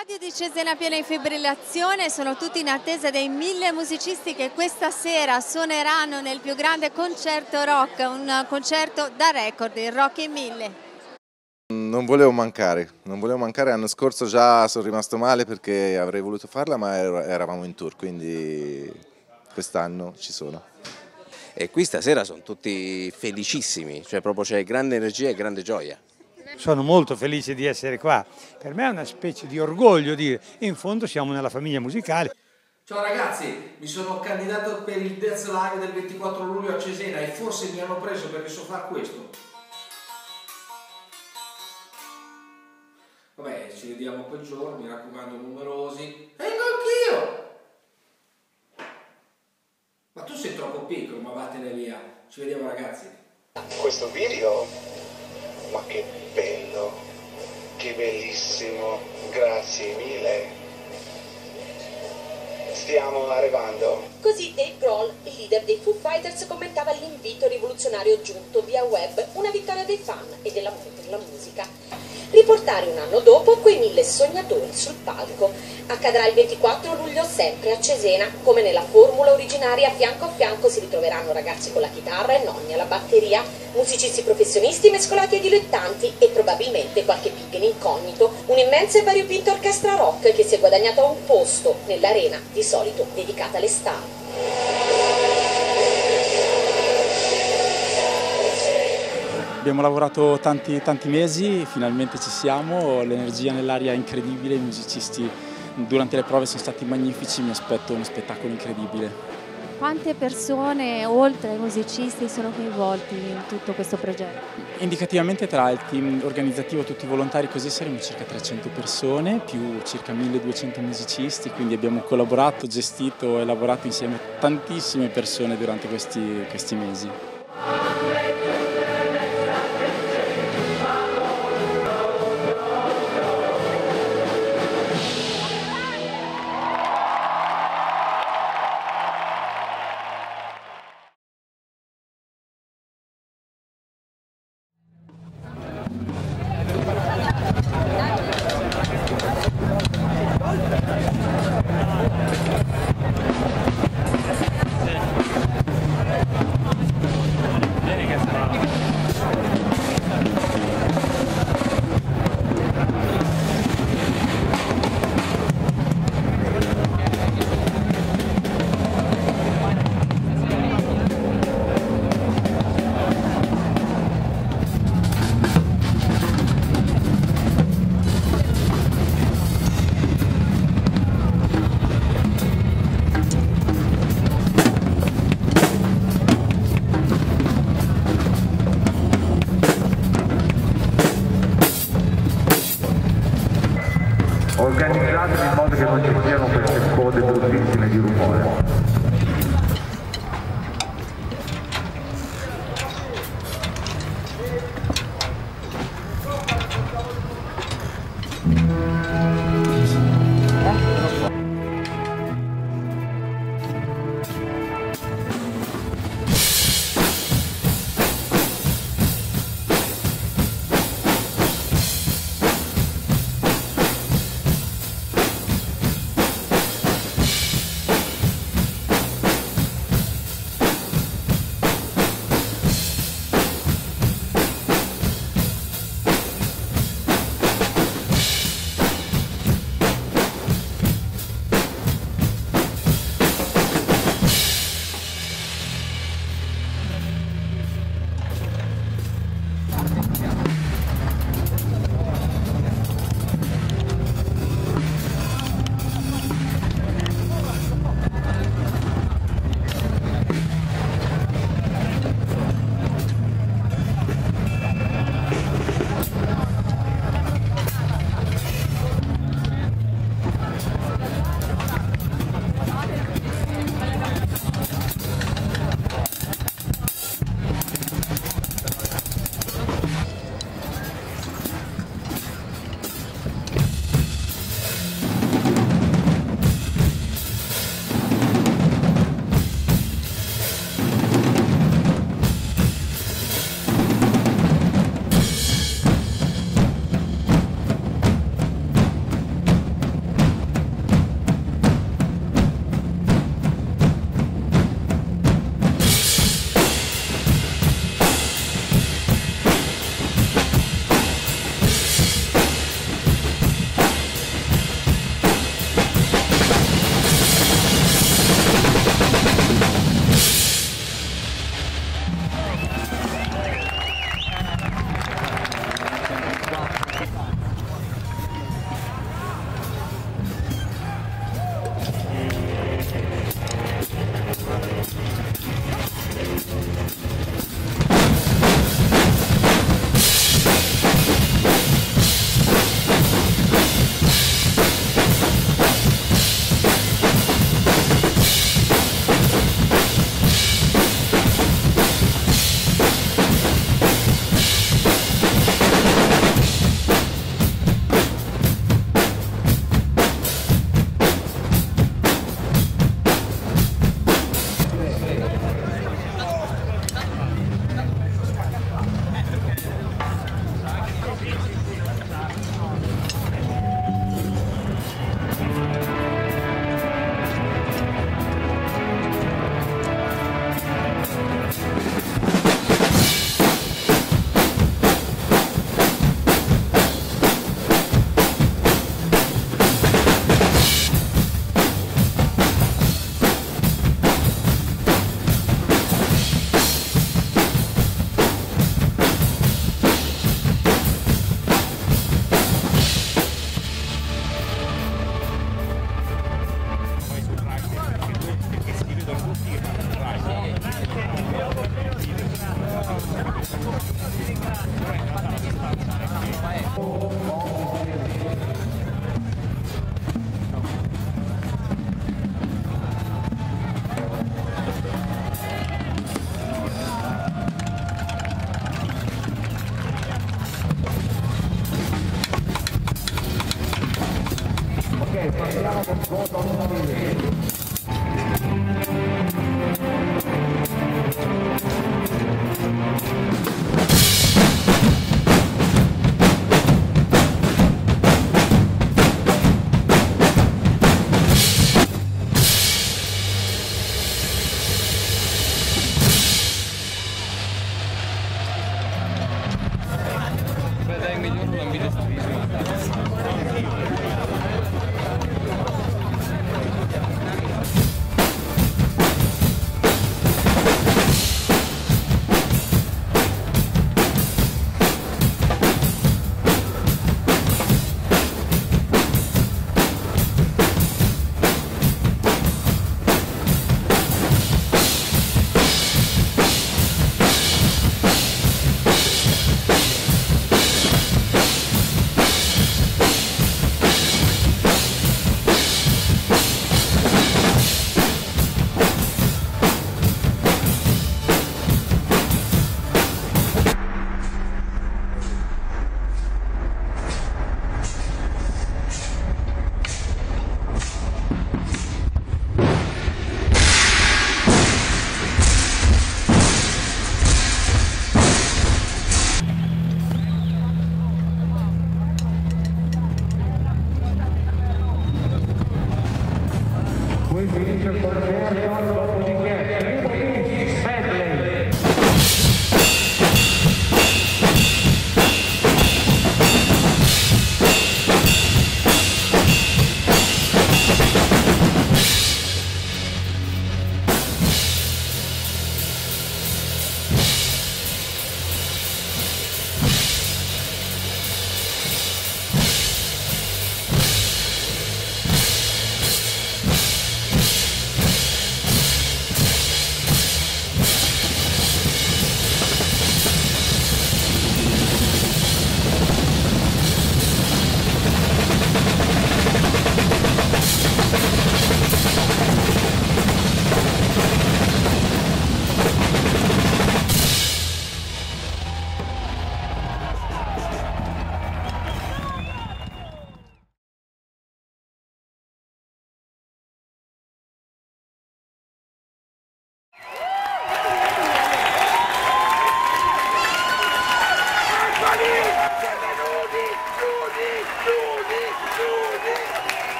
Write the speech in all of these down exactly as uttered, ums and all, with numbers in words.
Stadio di Cesena pieno in fibrillazione, sono tutti in attesa dei mille musicisti che questa sera suoneranno nel più grande concerto rock, un concerto da record, il Rockin' mille. Non volevo mancare, non volevo mancare, l'anno scorso già sono rimasto male perché avrei voluto farla ma eravamo in tour, quindi quest'anno ci sono. E qui stasera sono tutti felicissimi, cioè proprio c'è grande energia e grande gioia. Sono molto felice di essere qua, per me è una specie di orgoglio dire, in fondo siamo nella famiglia musicale. Ciao ragazzi, mi sono candidato per il Death Live del ventiquattro luglio a Cesena e forse mi hanno preso perché so fare questo. Vabbè, ci vediamo quel giorno, mi raccomando numerosi. Vengo anch'io! Ma tu sei troppo piccolo, ma vattene via. Ci vediamo ragazzi. Questo video? Ma che bello, che bellissimo, grazie mille. Stiamo arrivando. Così Dave Grohl, il leader dei Foo Fighters, commentava l'invito rivoluzionario giunto via web, una vittoria dei fan e della per la musica. Riportare un anno dopo quei mille sognatori sul palco. Accadrà il ventiquattro luglio sempre a Cesena, come nella formula originaria, fianco a fianco si ritroveranno ragazzi con la chitarra e nonni alla batteria, musicisti professionisti mescolati ai dilettanti e probabilmente qualche big in incognito, un'immensa e variopinta orchestra rock che si è guadagnata un posto nell'arena di solito dedicata alle star. Abbiamo lavorato tanti, tanti mesi, finalmente ci siamo, l'energia nell'aria è incredibile, i musicisti durante le prove sono stati magnifici, mi aspetto uno spettacolo incredibile. Quante persone, oltre ai musicisti, sono coinvolti in tutto questo progetto? Indicativamente tra il team organizzativo, tutti i volontari, così saremo circa trecento persone, più circa milleduecento musicisti, quindi abbiamo collaborato, gestito e lavorato insieme a tantissime persone durante questi, questi mesi. Organizzato in modo che non ci siano queste code bruttissime di rumore. Ok, partiamo con voto numero venti.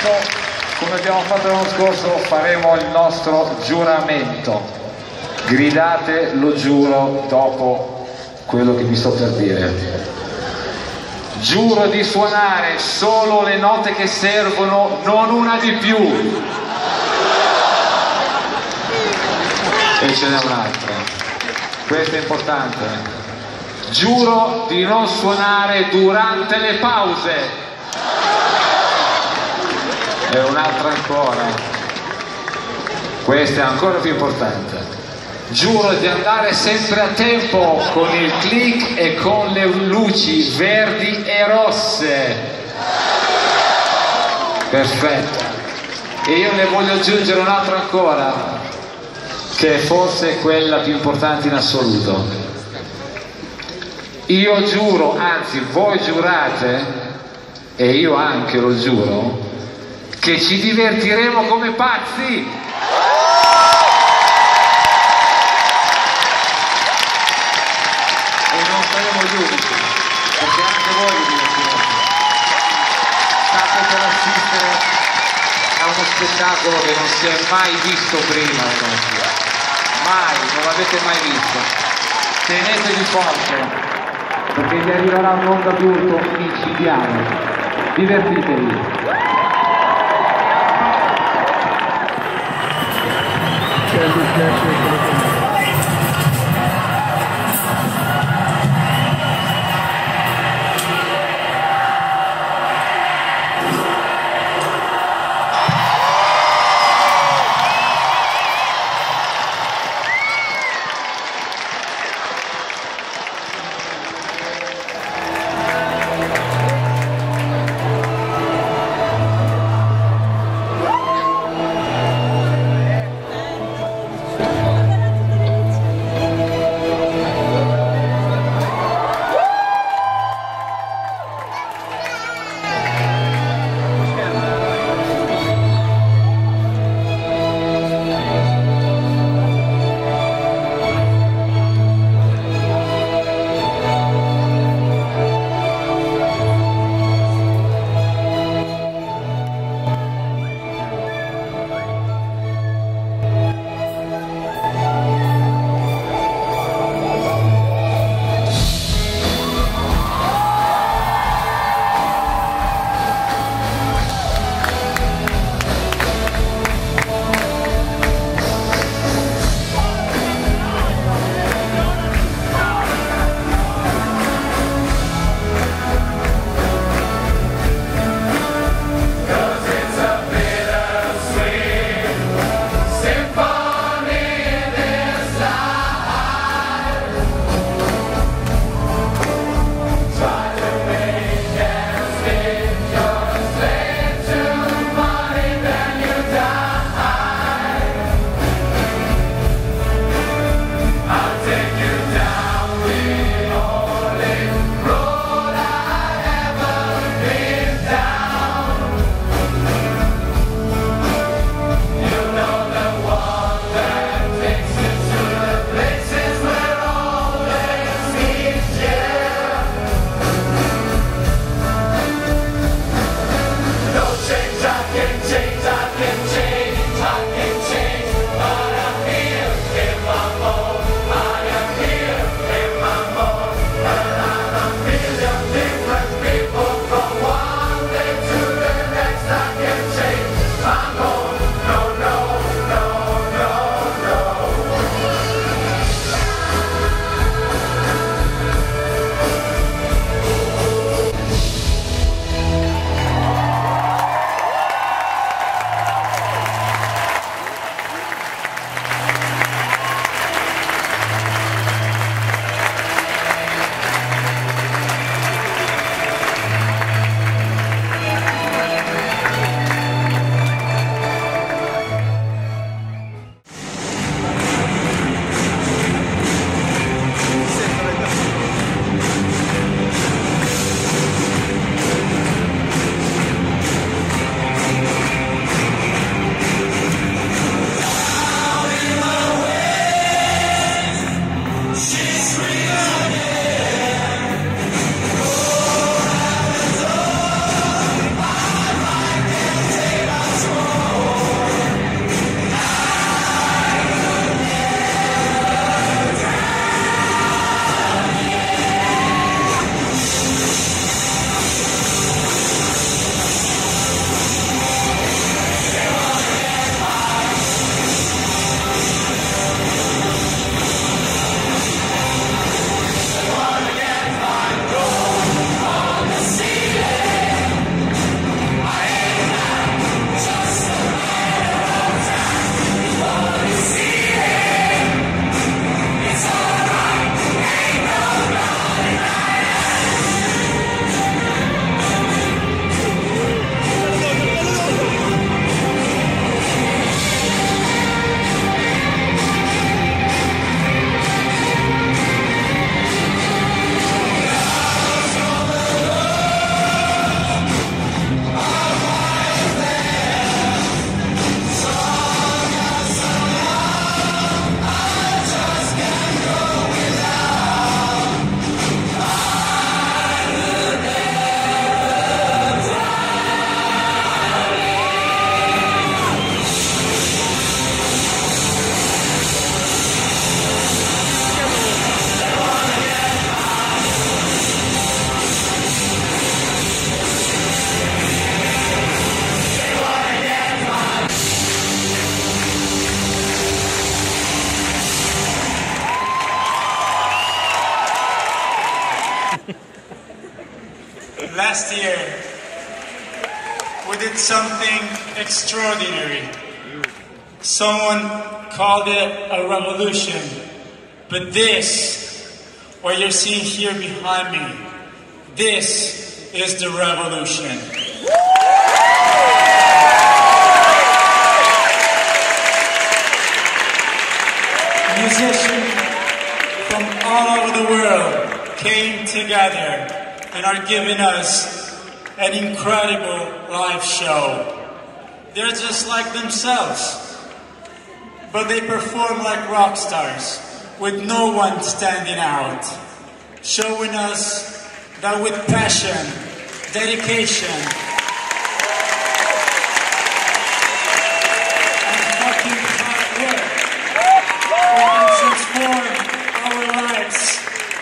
adesso, come abbiamo fatto l'anno scorso, faremo il nostro giuramento. Gridate lo giuro dopo quello che vi sto per dire. Giuro di suonare solo le note che servono, non una di più. E ce n'è un'altra. Questo è importante. Giuro di non suonare durante le pause. E un'altra ancora. Questa è ancora più importante. Giuro di andare sempre a tempo con il click e con le luci verdi e rosse. Perfetto. E io ne voglio aggiungere un'altra ancora, che è forse quella più importante in assoluto. Io giuro, anzi voi giurate, e io anche lo giuro, che ci divertiremo come pazzi. E non saremo gli unici, perché anche voi vi divertirete. State per assistere a uno spettacolo che non si è mai visto prima, mai, non l'avete mai visto. Tenetevi forte, perché vi arriverà un'onda d'urto micidiale. Divertitevi. Last year, we did something extraordinary. Someone called it a revolution. But this, what you're seeing here behind me, this is the revolution. Musicians from all over the world came together and are giving us an incredible live show. They're just like themselves, but they perform like rock stars with no one standing out, showing us that with passion, dedication, and fucking hard work, we can transform our lives.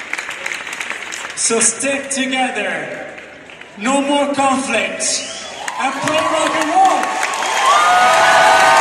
So stick together, no more conflicts, and play rock and roll!